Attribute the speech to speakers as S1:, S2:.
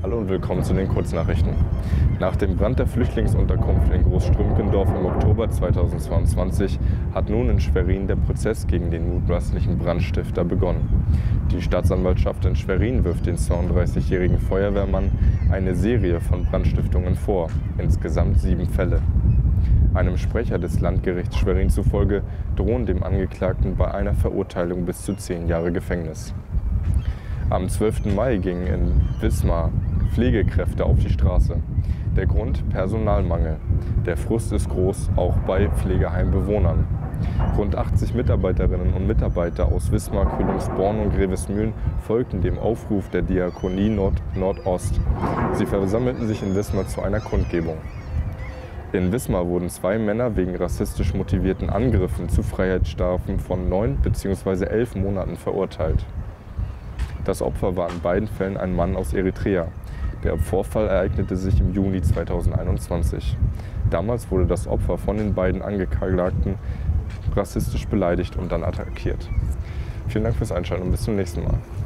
S1: Hallo und willkommen zu den Kurznachrichten. Nach dem Brand der Flüchtlingsunterkunft in Großstrümpkendorf im Oktober 2022 hat nun in Schwerin der Prozess gegen den mutmaßlichen Brandstifter begonnen. Die Staatsanwaltschaft in Schwerin wirft den 32-jährigen Feuerwehrmann eine Serie von Brandstiftungen vor, insgesamt 7 Fälle. Einem Sprecher des Landgerichts Schwerin zufolge drohen dem Angeklagten bei einer Verurteilung bis zu 10 Jahre Gefängnis. Am 12. Mai gingen in Wismar Pflegekräfte auf die Straße. Der Grund: Personalmangel. Der Frust ist groß, auch bei Pflegeheimbewohnern. Rund 80 Mitarbeiterinnen und Mitarbeiter aus Wismar, Kühlungsborn und Grevesmühlen folgten dem Aufruf der Diakonie Nordost. Sie versammelten sich in Wismar zu einer Kundgebung. In Wismar wurden 2 Männer wegen rassistisch motivierten Angriffen zu Freiheitsstrafen von 9 bzw. 11 Monaten verurteilt. Das Opfer war in beiden Fällen ein Mann aus Eritrea. Der Vorfall ereignete sich im Juni 2021. Damals wurde das Opfer von den beiden Angeklagten rassistisch beleidigt und dann attackiert. Vielen Dank fürs Einschalten und bis zum nächsten Mal.